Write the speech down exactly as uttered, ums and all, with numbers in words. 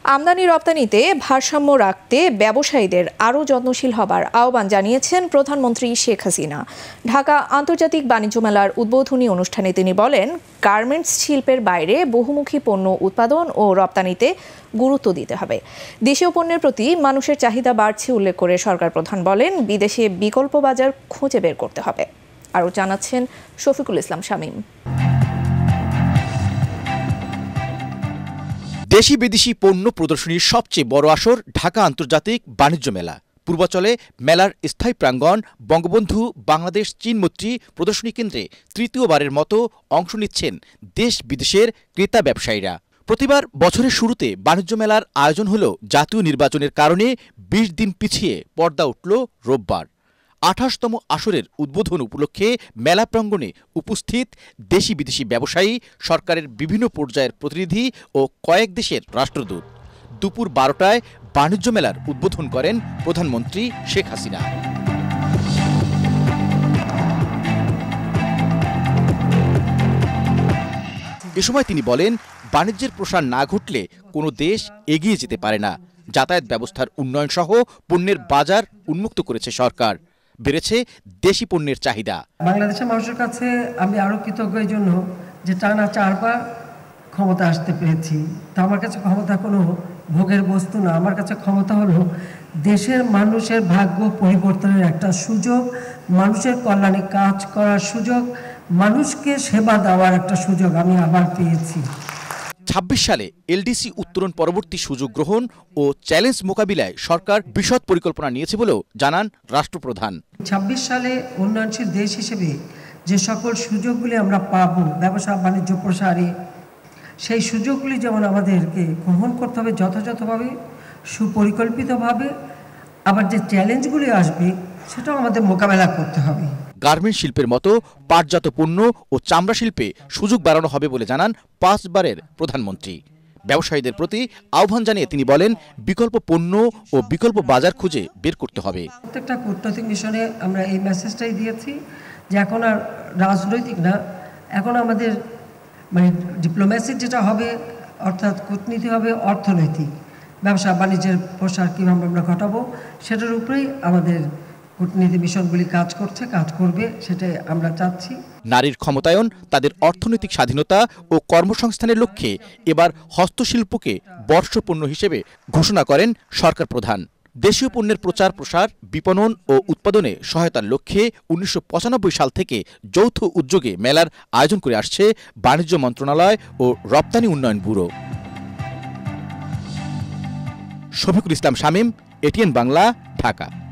আমদানি রপ্তানিতে ভারসাম্য রাখতে ব্যবসায়ীদের আরও যত্নশীল হবার আহ্বান জানিয়েছেন প্রধানমন্ত্রী শেখ হাসিনা। ঢাকা আন্তর্জাতিক বাণিজ্য মেলার উদ্বোধনী অনুষ্ঠানে তিনি বলেন, গার্মেন্টস শিল্পের বাইরে বহুমুখী পণ্য উৎপাদন ও রপ্তানিতে গুরুত্ব দিতে হবে। দেশীয় পণ্যের প্রতি মানুষের চাহিদা বাড়ছে উল্লেখ করে সরকার প্রধান বলেন, বিদেশে বিকল্প বাজার খুঁজে বের করতে হবে। আরও জানাচ্ছেন শফিকুল ইসলাম শামীম। দেশি বিদেশি পণ্য প্রদর্শনীর সবচেয়ে বড় আসর ঢাকা আন্তর্জাতিক বাণিজ্য মেলা। পূর্বাচলে মেলার স্থায়ী প্রাঙ্গণ বঙ্গবন্ধু বাংলাদেশ চীন মৈত্রী প্রদর্শনী কেন্দ্রে তৃতীয়বারের মতো অংশ নিচ্ছেন দেশ বিদেশের ক্রেতা ব্যবসায়ীরা। প্রতিবার বছরের শুরুতে বাণিজ্য মেলার আয়োজন হলেও জাতীয় নির্বাচনের কারণে বিশ দিন পিছিয়ে পর্দা উঠল রোববার। আঠাশতম আসরের উদ্বোধন উপলক্ষে মেলা প্রাঙ্গণে উপস্থিত দেশি বিদেশি ব্যবসায়ী, সরকারের বিভিন্ন পর্যায়ের প্রতিনিধি ও কয়েক দেশের রাষ্ট্রদূত। দুপুর বারোটায় বাণিজ্য মেলার উদ্বোধন করেন প্রধানমন্ত্রী শেখ হাসিনা। এ সময় তিনি বলেন, বাণিজ্যের প্রসার না ঘটলে কোনো দেশ এগিয়ে যেতে পারে না। যাতায়াত ব্যবস্থার উন্নয়ন সহ পণ্যের বাজার উন্মুক্ত করেছে সরকার। বেড়েছে দেশি পণ্যের চাহিদা। বাংলাদেশের মানুষের কাছে আমি আরো কৃতজ্ঞ এই জন্য যে টানা চারবার ক্ষমতা আসতে পেরেছি। তা আমার কাছে ক্ষমতা কোনো ভোগের বস্তু না, আমার কাছে ক্ষমতা হলো দেশের মানুষের ভাগ্য পরিবর্তনের একটা সুযোগ, মানুষের কল্যাণে কাজ করার সুযোগ, মানুষকে সেবা দেওয়ার একটা সুযোগ আমি আবার পেয়েছি। ছাব্বিশ সালে এলডিসি উত্তরণ পরবর্তী সুযোগ গ্রহণ ও চ্যালেঞ্জ মোকাবিলায় সরকার বিশদ পরিকল্পনা নিয়েছে বলেও জানান রাষ্ট্রপ্রধান। ছাব্বিশ সালে উন্নয়নশীল দেশ হিসেবে যে সকল সুযোগগুলি আমরা পাব ব্যবসা বাণিজ্য প্রসারে, সেই সুযোগগুলি যেমন আমাদেরকে গ্রহণ করতে হবে যথাযথভাবে, সুপরিকল্পিতভাবে, আবার যে চ্যালেঞ্জগুলি আসবে সেটাও আমাদের মোকাবেলা করতে হবে। গার্মেন্ট শিল্পের মতো পাটজাত পণ্য ও চামড়া শিল্পে সুযোগ বাড়ানো হবে বলে জানান পাঁচবারের প্রধানমন্ত্রী। ব্যবসায়ীদের প্রতি আহ্বান জানিয়ে তিনি বলেন, বিকল্প পণ্য ও বিকল্প বাজার খুঁজে বের করতে হবে। প্রত্যেকটা কূটনৈতিক মিশনে আমরা এই মেসেজটাই দিয়েছি যে এখন আর রাজনৈতিক না, এখন আমাদের মানে ডিপ্লোম্যাসি যেটা হবে, অর্থাৎ কূটনীতি হবে অর্থনৈতিক। ব্যবসা বাণিজ্যের প্রসার কীভাবে আমরা ঘটাবো সেটার উপরেই আমাদের কূটনীতি মিশনগুলি কাজ করছে, কাজ করবে, সেটাই আমরা চাচ্ছি। নারীর ক্ষমতায়ন, তাদের অর্থনৈতিক স্বাধীনতা ও কর্মসংস্থানের লক্ষ্যে এবার হস্তশিল্পকে বর্ষপণ্য হিসেবে ঘোষণা করেন সরকার প্রধান। দেশীয় পণ্যের প্রচার প্রসার, বিপণন ও উৎপাদনে সহায়তার লক্ষ্যে উনিশশো পঁচানব্বই সাল থেকে যৌথ উদ্যোগে মেলার আয়োজন করে আসছে বাণিজ্য মন্ত্রণালয় ও রপ্তানি উন্নয়ন ব্যুরো। শফিকুল ইসলাম শামীম, এটিএন বাংলা, ঢাকা।